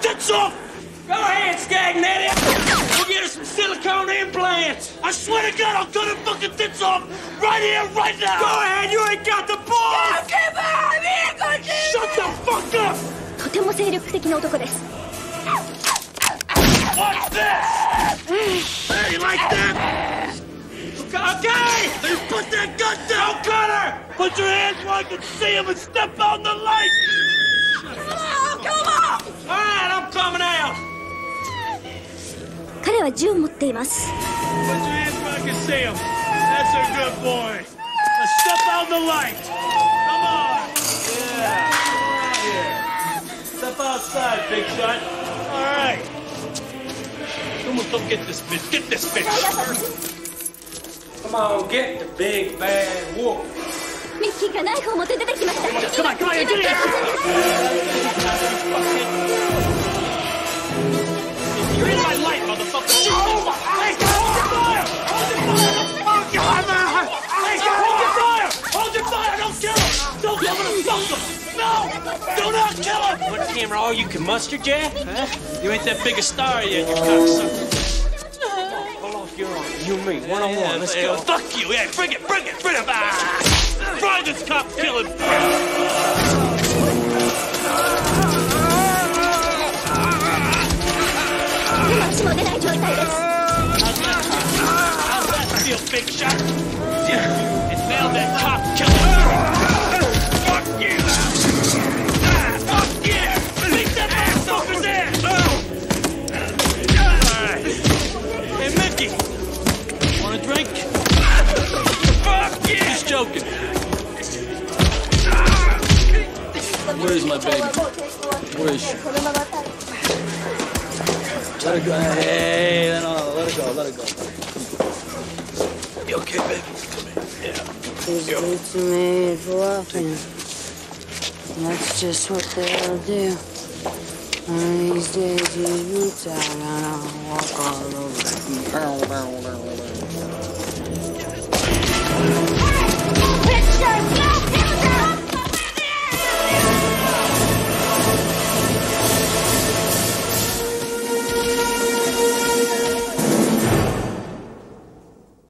tits off! Go ahead, Scagnetti! We'll get her some silicone implants! I swear to God, I'll cut her fucking tits off right here, right now! Go ahead, you ain't got the balls! Shut the fuck up! とても精力的な男です。 What's this? Hey, you like that? Okay! Then put that gun down! Cut her! Put your hands where I can see him and step out in the light! Come on! Alright, I'm coming out! 彼は銃を持っています。 Put your hands where I can see him. That's a good boy. Now step out in the light. Come on. Yeah. Step outside, big shot. All right. Come get this bitch. Get this bitch. Come on, get the big bad wolf. ミッキーがナイフを持って出てきました。 Come on, get it. You're in my light, motherfucker. Hey, hold your fire! Hey, hold your fire! Hold your fire! Don't kill him! Don't kill him! Fuck him! No! Do not kill him! What camera all you can muster, Jack? Huh? You ain't that big a star yet, you cocksucker. Hold off your arm. You and me, one-on-one. Let's go. Fuck you! Yeah, bring it! Bring it! Bring it! Try this cop killing! How's that feel, big shot? And now that cop killer. Fuck you! Fuck you! Beat that motherfucker's ass! Alright. Hey, Mickey. Want a drink? Fuck you! Just joking. Where's my baby? Where is she? Let her go. Hey, no, let her go, let her go. You okay, baby? Come here. Yeah. These boots are made for walking. That's just what they'll do. One of these days, these boots are gonna walk all over.